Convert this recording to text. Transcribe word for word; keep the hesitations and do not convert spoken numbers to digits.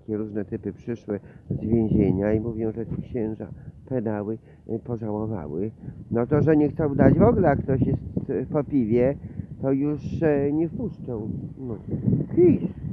takie różne typy przyszły z więzienia i mówią, że ci księża pedały pożałowały. No to, że nie chcą dać w ogóle, jak ktoś jest po piwie, to już nie wpuszczą. No. Kis.